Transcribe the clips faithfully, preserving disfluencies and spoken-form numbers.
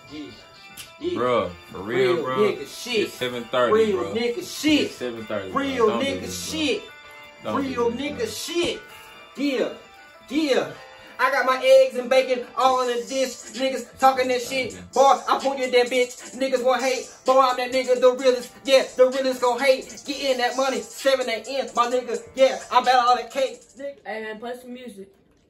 Yeah. Yeah. Bro, for real, real bro. Nigga shit. It's seven thirty, real bro. Nigga shit. It's seven thirty. Real Don't nigga this, shit. Don't Real this, nigga bro. shit. Yeah. Yeah. I got my eggs and bacon all in the dish. Niggas talking that shit. Boy, I put you in that bitch. Niggas gon' hate. Boy, I'm that nigga, the realest. Yeah, the realest gon' hate. Get in that money. seven a.m. my nigga. Yeah, I'm about all that cake. Nigga. Hey man, play some music.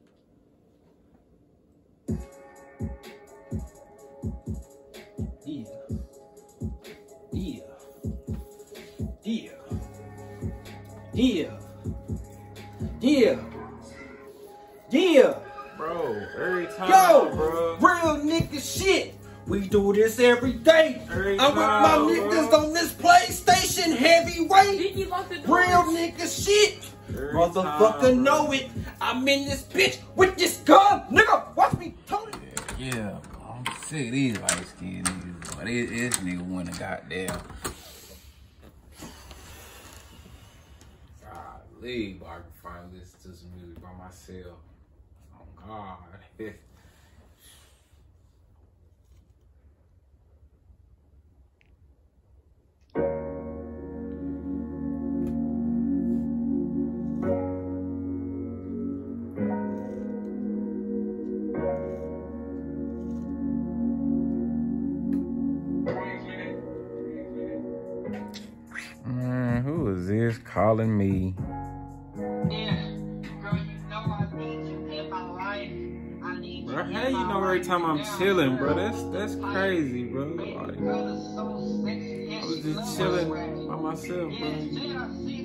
Yeah. Yeah. Yeah. Yeah. Yeah. Yeah. Bro, every time, Yo, bro. real nigga shit. We do this every day. Every I'm with my time, niggas bro. on this PlayStation heavyweight. Did you lock the door? Real nigga shit. Every Motherfucker time, know bro. it. I'm in this bitch with this gun. Nigga, watch me Tony. Yeah, I'm sick of these light skinned niggas, boy. This, this nigga went a goddamn. Golly, but I can finally listen to some music by myself. Oh, God. Man, who is this calling me? Bro, how you know every time I'm chilling, bro? That's that's crazy, bro. Like, I was just chilling by myself, bro.